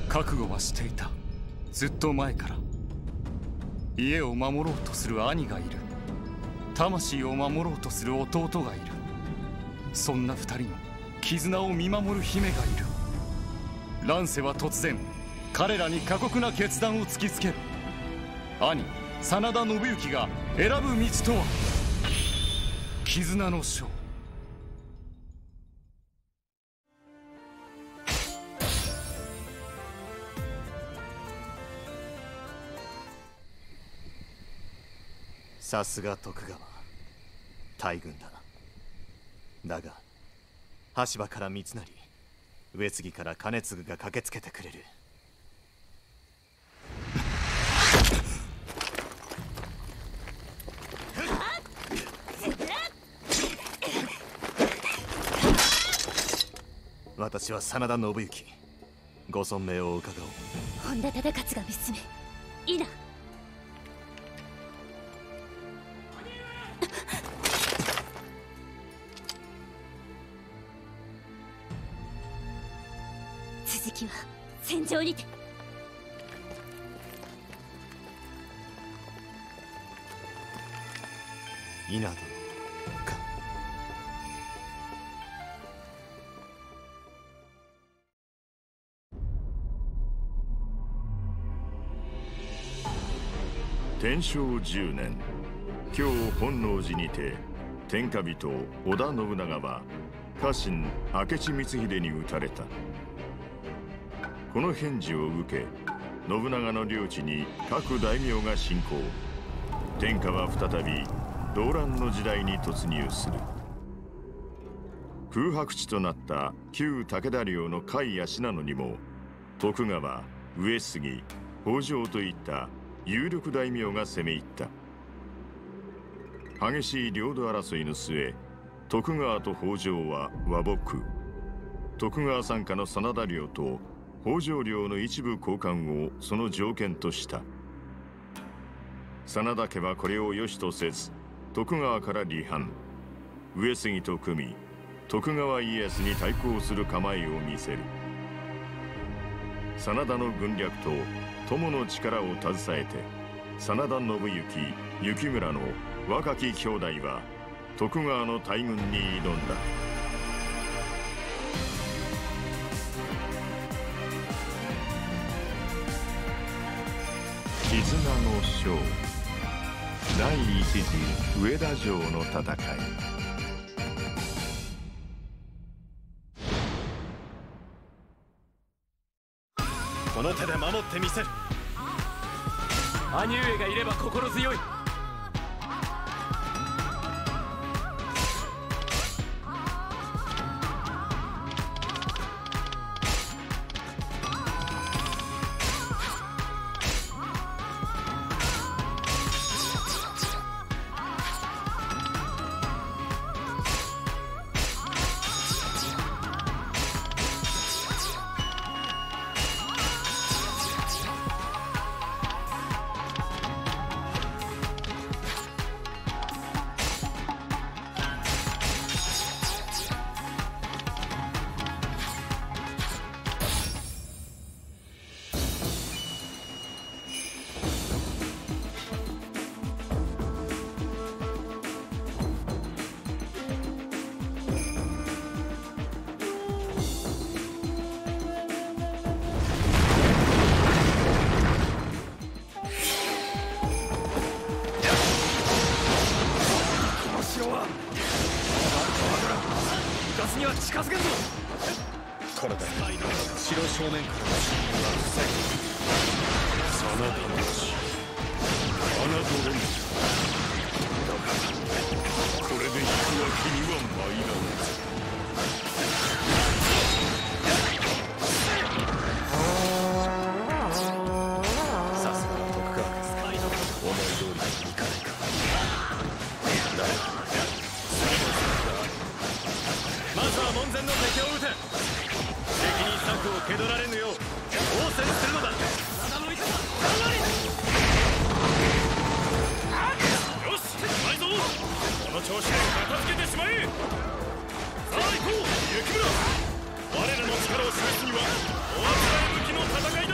覚悟はしていた。ずっと前から。家を守ろうとする兄がいる。魂を守ろうとする弟がいる。そんな二人の絆を見守る姫がいる。乱世は突然彼らに過酷な決断を突きつける。兄真田信行が選ぶ道とは絆の章。 さすが徳川大軍だ。だが羽柴から三成、上杉から兼続が駆けつけてくれる。私は真田信行、ご存命を伺おう。 本田忠勝が娘稲。続きは戦場にて。 稲殿か。 天正10年、今日本能寺にて天下人織田信長は家臣明智光秀に討たれた。この返事を受け、信長の領地に各大名が侵攻。天下は再び動乱の時代に突入する。空白地となった旧武田領の甲斐や信濃にも徳川、上杉、北条といった有力大名が攻め入った。激しい領土争いの末、徳川と北条は和睦。徳川傘下の真田領と北条領の一部交換をその条件とした。真田家はこれを良しとせず、徳川から離反。上杉と組み、徳川家康に対抗する構えを見せる。真田の軍略と友の力を携えて、真田信行、幸村の若き兄弟は徳川の大軍に挑んだ。絆の章、第一次上田城の戦い。 この手で守ってみせる。 兄上がいれば心強い。近づけんぞ。これだ。城正面からの侵入は防ぐ。真田の死、侮れぬ。だがこれで引くわけには参らぬ。さすがの徳川家、思い通りにいかないか。だがまずは門前の敵を撃て。敵に策を蹴取られぬよう応戦するのだ。よし、うまいぞ。この調子で片付けてしまえ。さあ行こう、幸村。我らの力を示すにはおあつらえ向きの戦い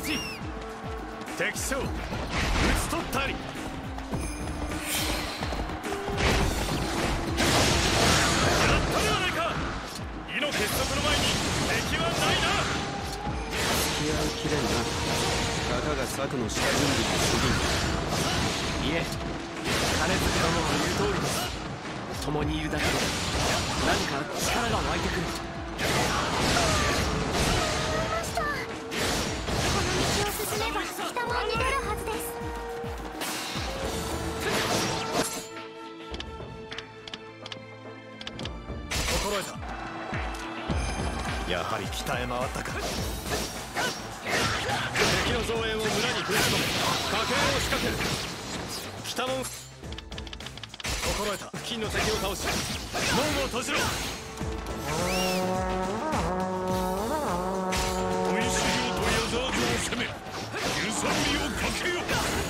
ち敵将討ち取ったり。やったではないか。意の結束の前に敵はないな。 付き合うきれんな。たかが策の下準備に過ぎん。いえ、金塚殿の言う通りです。共にいるだけで何か力が湧いてくる。 進めば北門に出るはずです。 心得た。 やはり北へ回ったか。 敵の増援を村に封じ込め火剣を仕掛ける。北門心得た。付近の敵を倒し門を閉じろ。 砥石領と矢沢城を攻め揺さぶりをかけよ。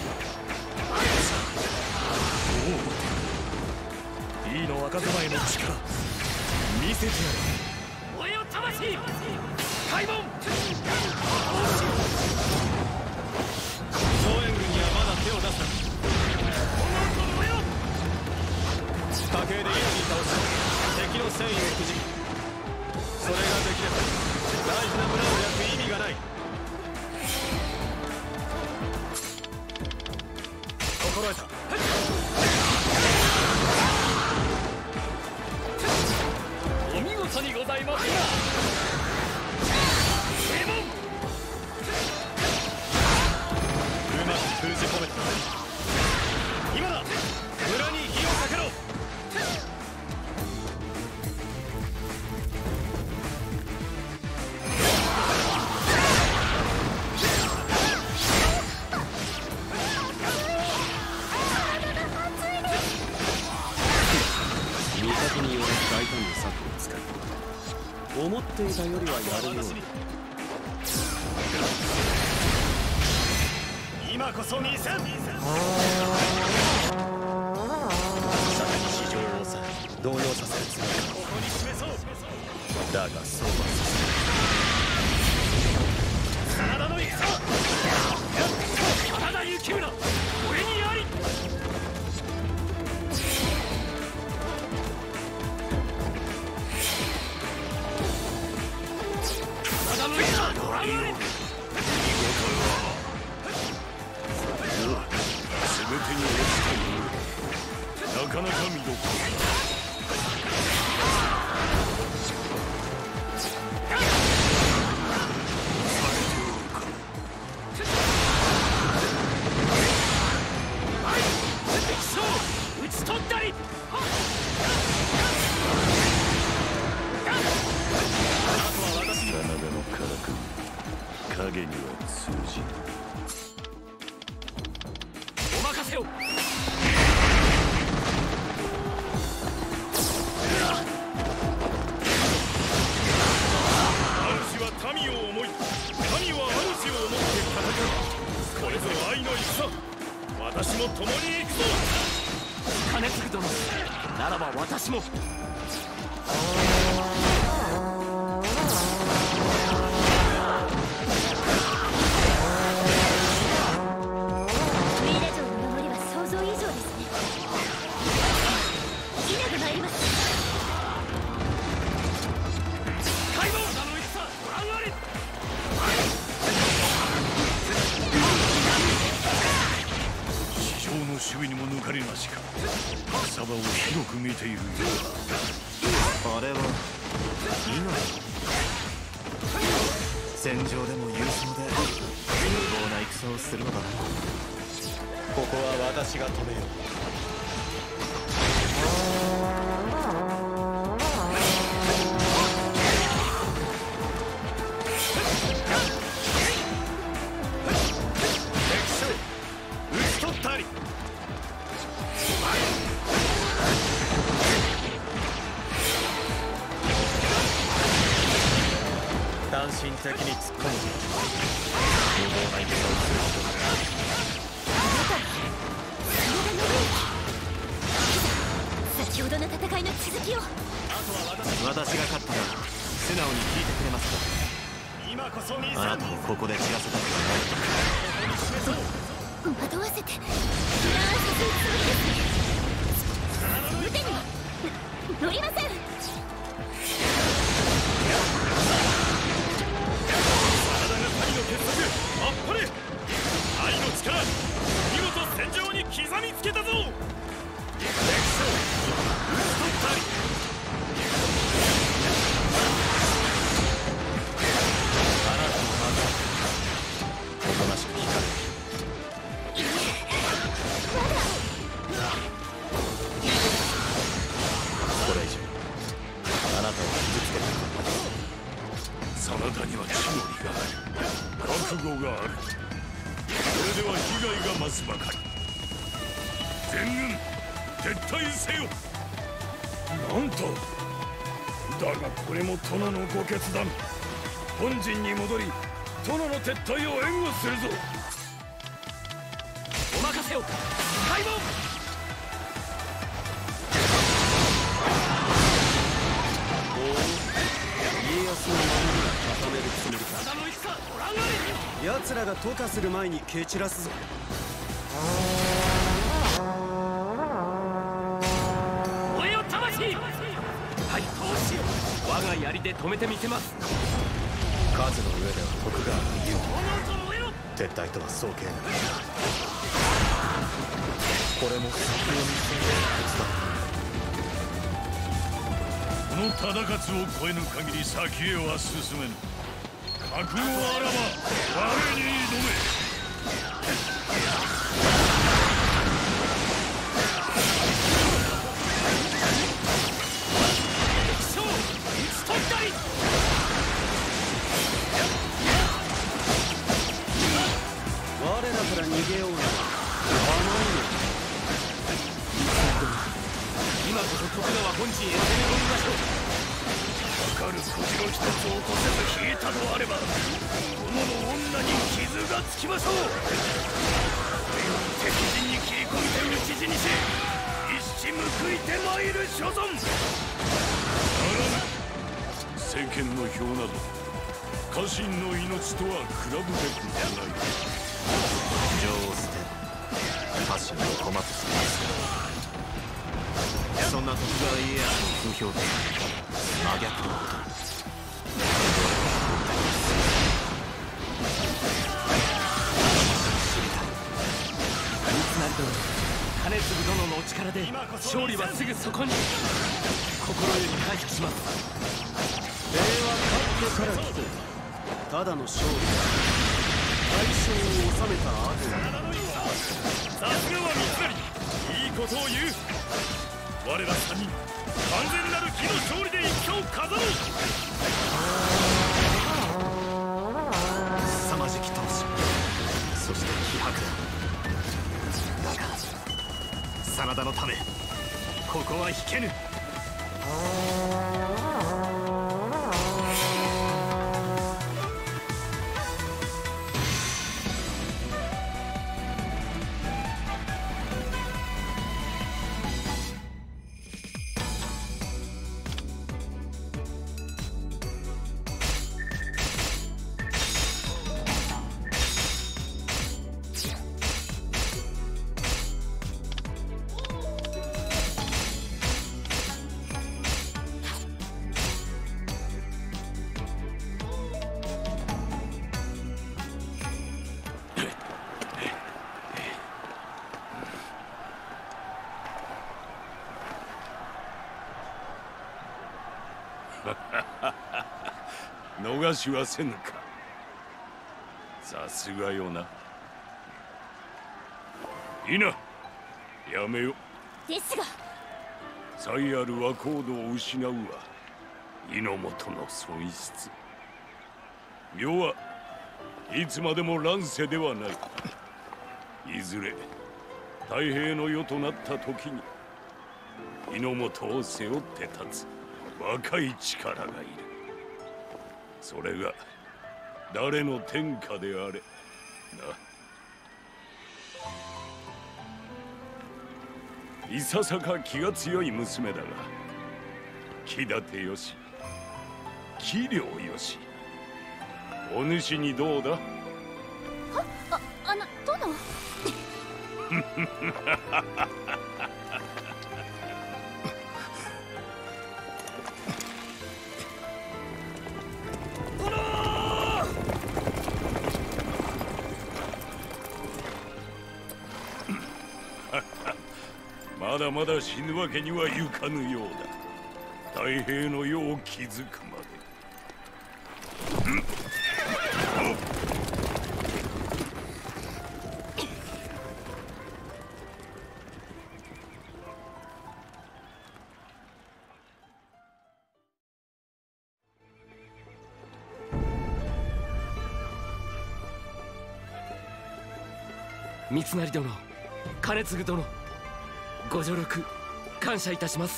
いいの若妻への力見せてやる。燃えよ魂開門。増援軍にはまだ手を出すな。燃えよ。火警で一気に倒し敵の戦意をくじき、それができれば大事な村を焼く意味がない。心得た。お見事にございますな。閉門。うまく封じ込めた。今だ。村に火をかけろ。 による大胆な策を使い、思っていたよりはやるように。 今こそ見せん。 さらに市場を抑え動揺させるつもり。 ここに示そう。 だがそうはさせない。 真田の戦。真田幸村俺にあり。 なかなか見どころ討ち取ったり。 真田のからくり影には通じぬ。 お任せを。 主は民を思い、民は主を思って戦う。これぞ愛の戦。私も共に行くぞ。 金継殿ならば私も。 守備にも抜かりなしか。草場を広く見ているようだ。 あれは命。戦場でも勇壮で無謀な戦をするのだな。ここは私が止めよう。 敵将討ち取ったり。 単身的に突っ込む無謀な戦をする人だ。 先ほどの戦いの続きを。 私が勝ったら素直に聞いてくれますか。 あなたをここで散らせたくはない。 惑わせて油断させるつもりですね。その手には乗りません。 体が神の傑作、あっぱれ。愛の力、見事戦場に刻みつけたぞ。レクソウストッタリ。 あなたのまずおとなしく光る。これ以上あなたを傷つけたくはない。 真田には血のりがある、覚悟がある。それでは被害が増すばかり。全軍撤退せよ。なんとだがこれも殿のご決断。本陣に戻り殿の撤退を援護するぞ。 お任せを開門。家康の守りは固めるつもりか。 忠の戦ご覧あれ。 奴らが渡河する前に蹴散らすぞ。 燃えよ魂。 はい、通しよ。我が槍で止めてみせます。 数の上では徳川の言う炎と燃えろ。 撤退とは早計ない。これも先を見据えた決断。 この忠勝を超えぬ限り先へは進めぬ。覚悟あらば我に挑め。 我らから逃げような。甘いの。今こそ徳川本陣へ攻め込みましょう。 かかる小次郎一つを起こせず引いたとあれば、殿の女に傷がつきましょう。敵陣に切り込んで討ち死にし、一矢報いてまいる所存。ならぬ。世間の票など家臣の命とは比べべきじゃない。 情を捨て家臣を困ってしまいます。そんな徳川家康の風評と真逆のことに三成殿、兼続殿のお力で勝利はすぐそこに。心より回復します。礼は勝ってから来て、ただの勝利だ。大将を収めた後。 さすがは三成、いいことを言う。我ら三人、完全なる義の勝利で戦を飾ろう。 凄まじき闘志、そして気迫だ。だが真田のためここは引けぬ。 逃しはせぬか。さすがよな。いいな、やめよ。 ですが才ある若人を失うは猪本の損失。世はいつまでも乱世ではない。いずれ太平の世となった時に猪本を背負って立つ若い力がいる。それが誰の天下であれな。いささか気が強い娘だが、気立てよし器量よし、 お主にどうだ？ 殿。 まだまだ死ぬわけにはいかぬようだ。太平の世を築くまで。 三成殿、兼続殿、ご助力感謝いたします。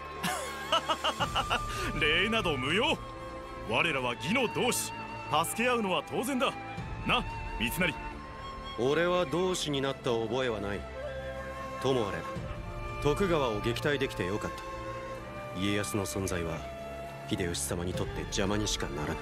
礼など無用。我らは義の同志、助け合うのは当然だな、三成。 俺は同志になった覚えはない。ともあれ徳川を撃退できてよかった。家康の存在は秀吉様にとって邪魔にしかならない。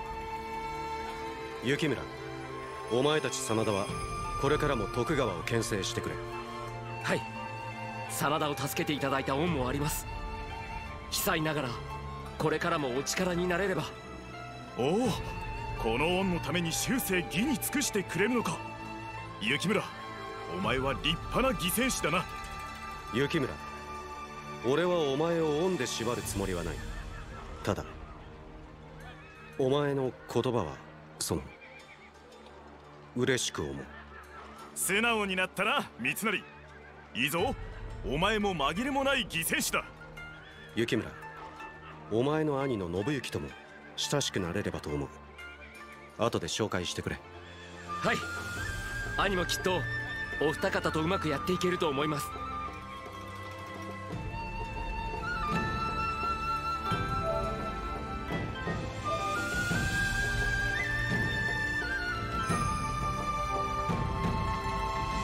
雪村、お前たち真田はこれからも徳川を牽制してくれ。 はい、真田を助けていただいた恩もあります。被災ながらこれからもお力になれれば。 おお、この恩のために終生義に尽くしてくれるのか。雪村、お前は立派な義戦士だな。 雪村、俺はお前を恩で縛るつもりはない。ただお前の言葉は嬉しく思う。 素直になったな三成。いいぞ、お前も紛れもない義戦士だ。 雪村、お前の兄の信行とも親しくなれればと思う。後で紹介してくれ。 はい、兄もきっとお二方とうまくやっていけると思います。